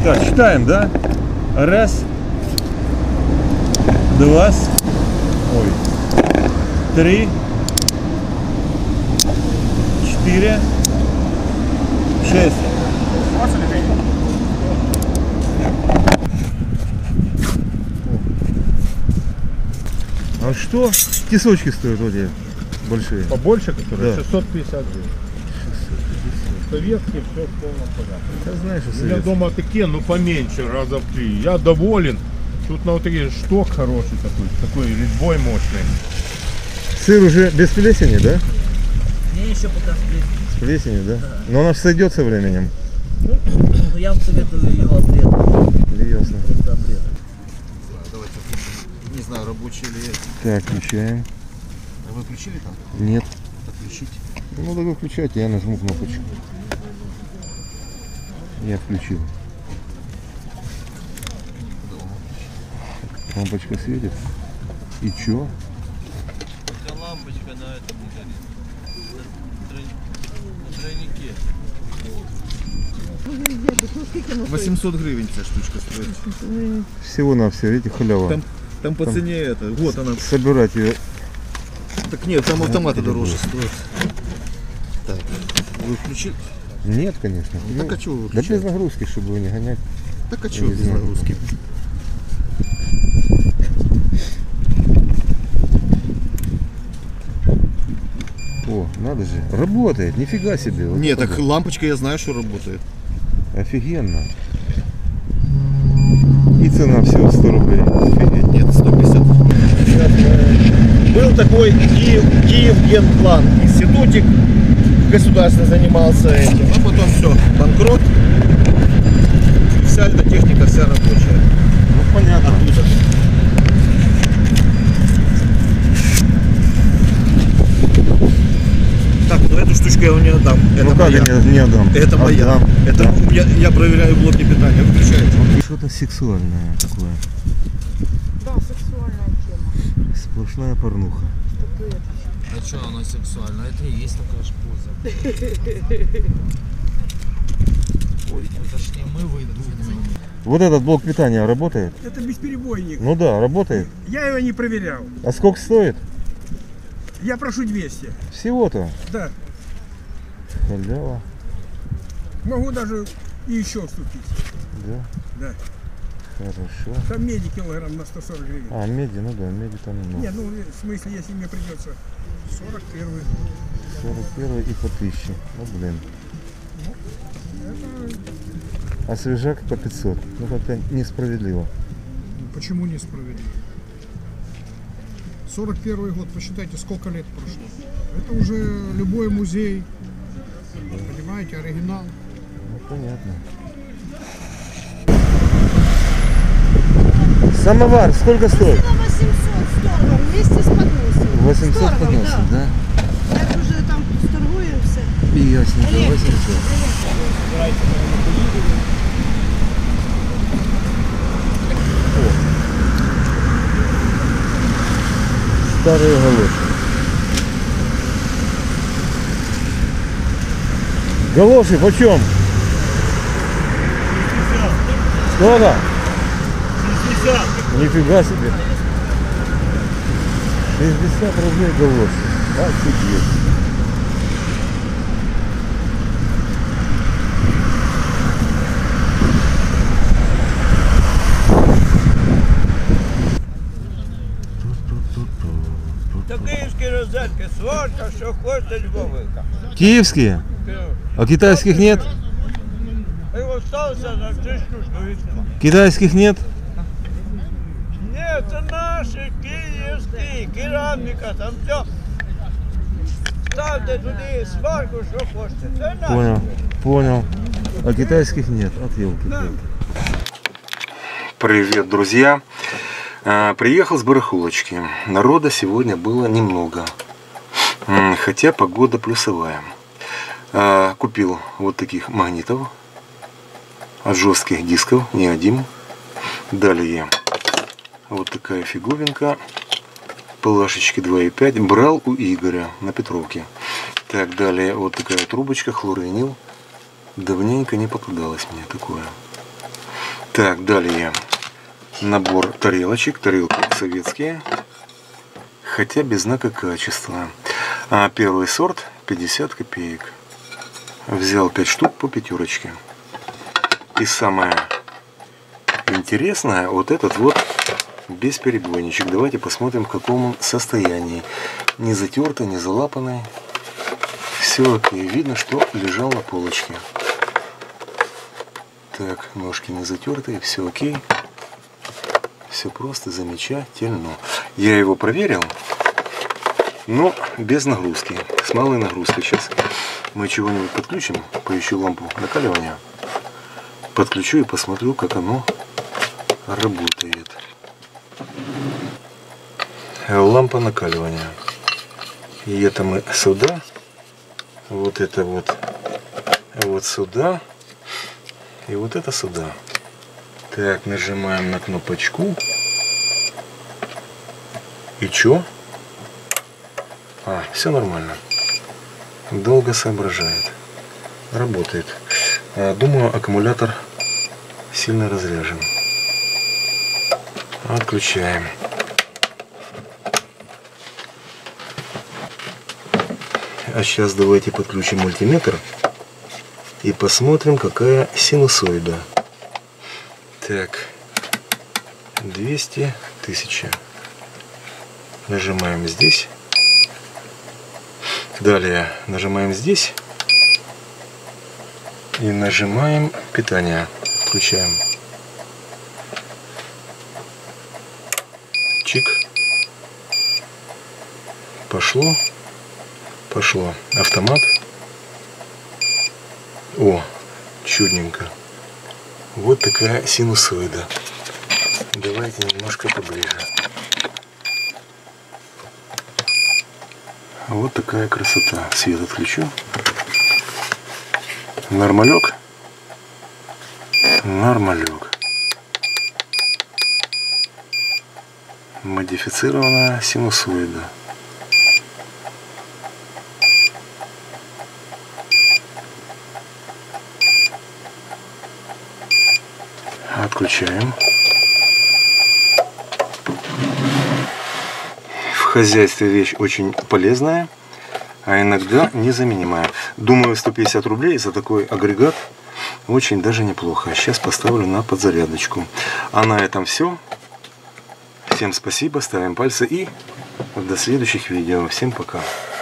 Так, считаем, да? Раз, два, ой, три, 4, 6. А что тесочки стоят вот эти большие? Побольше, которые? Да. 650 гривен. Советские, все в полном порядке. Да знаешь, У меня дома такие, ну поменьше, раза в 3. Я доволен. Тут на вот такие шток хороший такой резьбой мощный. Сыр уже без плесени, да? Мне еще пока С плесенью, да? Но она же сойдет со временем. ну, я вам советую ее обрезать. Ясно. Просто обрезать. Давайте включим. Не знаю, рабочий ли это. Так, включаем. А вы включили там? Нет. Отключить. Ну, так выключайте, я нажму кнопочку. Я включил. Лампочка светит. И чё? Эта лампочка на этом не горит. На тройнике. 800 гривен эта штучка стоит. Всего-навсего, видите, халява. Там по цене это. Вот она. Собирать ее. Так нет, там автоматы дороже стоят. Так. Вы включили? Нет, конечно. Так а чего вы Да выключаете? без нагрузки, чтобы его не гонять. Так а чего не без знаю. нагрузки? О, надо же. Работает, нифига себе. Вот Нет, это так да. лампочка я знаю, что работает. Офигенно. И цена всего 100 рублей. Офигеть. Нет, 150. Был такой Киев-Генплан институтик, государственно занимался этим, а потом все, банкрот. Вся эта техника, вся рабочая. Ну, понятно. Оттуда. Так, ну эту штучку я вам не отдам. Это Ну как моя. я не отдам? Это моя. Отдам. Это Да. я проверяю блоки питания. Выключаете. Что-то сексуальное такое. Да, сексуальная тема. Сплошная порнуха. А что оно сексуально? Это и есть такая ж поза. Ой, это ж не мы выдумываем. Вот этот блок питания работает? Это бесперебойник. Ну да, работает. Я его не проверял. А сколько стоит? Я прошу 200. Всего-то. Да. Халява. Могу даже и еще уступить. Да. Да. Хорошо. Там меди килограмм на 140 гривен. А, меди, ну да, меди там много. Нет, ну в смысле, если мне придется 41. 41 и по 1000. Ну блин. А свежак по 500. Ну как-то несправедливо. Почему несправедливо? 41 год, посчитайте, сколько лет прошло. Это уже любой музей, понимаете, оригинал. Ну понятно. Самовар сколько стоит? 800 здорово, вместе с подносом. 800 Здорово, подносов, да? Так уже там торгуемся. Ясненько, 800. Старые галоши. Галоши почем? Сколько? 60. Нифига себе. 60 рублей галоши. Офигеть. Та київські розетки, сварка, що хочете Львовика. Киевские? А китайских нет? І остався на цю штучку візьмо. Китайских нет? Ні, це наші київські, кераміка, там все. Ставте туди сварку, що хочете. Це наші. Понял, понял. А китайских нет. От елки. Привет, друзья. Приехал с барахолочки. Народа сегодня было немного. Хотя погода плюсовая. Купил вот таких магнитов. От жестких дисков, не один. Далее вот такая фиговинка. Плашечки 2,5. Брал у Игоря на Петровке. Так, далее вот такая трубочка, хлорвинил. Давненько не попадалось мне такое. Так, далее набор тарелочек. Тарелки советские, хотя без знака качества. Первый сорт 50 копеек. Взял 5 штук по 5. И самое интересное, вот этот вот бесперебойничек. Давайте посмотрим, в каком он состоянии. Не затертый, не залапанный. Все окей. Видно, что лежал на полочке. Так, ножки не затертые, все окей. Все просто замечательно. Я его проверил, но без нагрузки. С малой нагрузкой. Сейчас мы чего-нибудь подключим. Поищу лампу накаливания. Подключу и посмотрю, как оно работает. Лампа накаливания. И это мы сюда. Вот это вот сюда. И вот это сюда. Так, нажимаем на кнопочку. И чё? Все нормально. Долго соображает. Работает. Думаю, аккумулятор сильно разряжен. Отключаем. А сейчас давайте подключим мультиметр и посмотрим, какая синусоида. Так, 200 тысяч. Нажимаем здесь. Далее нажимаем здесь. И нажимаем питание. Включаем. Чик. Пошло. Пошло. Автомат. О, чудненько. Вот такая синусоида. Давайте немножко поближе. Вот такая красота. Свет отключу. Нормалек. Нормалек. Модифицированная синусоида. Отключаем. В хозяйстве вещь очень полезная, а иногда незаменимая. Думаю, 150 рублей за такой агрегат очень даже неплохо. Сейчас поставлю на подзарядочку. А на этом все. Всем спасибо, ставим пальцы и до следующих видео. Всем пока.